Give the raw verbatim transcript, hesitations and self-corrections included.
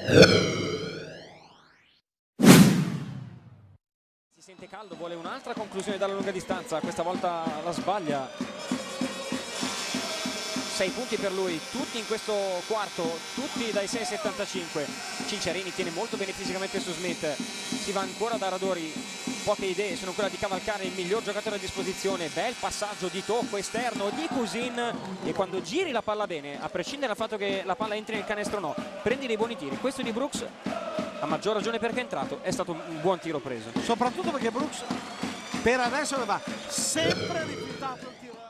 Si sente caldo, vuole un'altra conclusione dalla lunga distanza, questa volta la sbaglia. sei punti per lui, tutti in questo quarto, tutti dai sei virgola settantacinque. Cinciarini tiene molto bene fisicamente su Smith, si va ancora da Radori, poche idee, sono quella di cavalcare il miglior giocatore a disposizione. Bel passaggio di tocco esterno di Cousin, e quando giri la palla bene, a prescindere dal fatto che la palla entri nel canestro o no, prendi dei buoni tiri. Questo di Brooks, a maggior ragione perché è entrato, è stato un buon tiro preso. Soprattutto perché Brooks per adesso aveva sempre rifiutato il tiro.